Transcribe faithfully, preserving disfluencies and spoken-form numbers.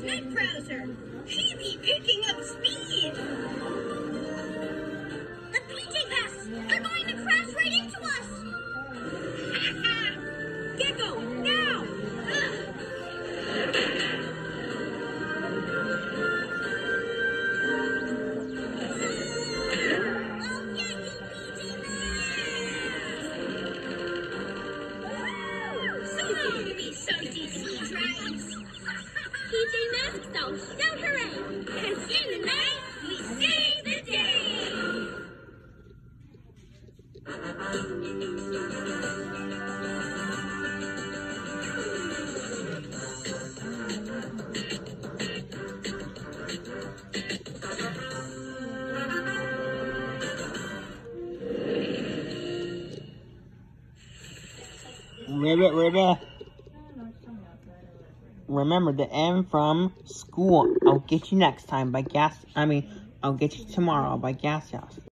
Net browser. He be picking up speed. The P J Masks are going to crash right into us. Gecko, now! I'll get you, P J Masks! So long to be salty sea drives. P J Masks don't shout hooray! Cause in the night, we save the day! Ribbit, ribbit. Remember the M from school. I'll get you next time by gas. I mean, I'll get you tomorrow by gas house.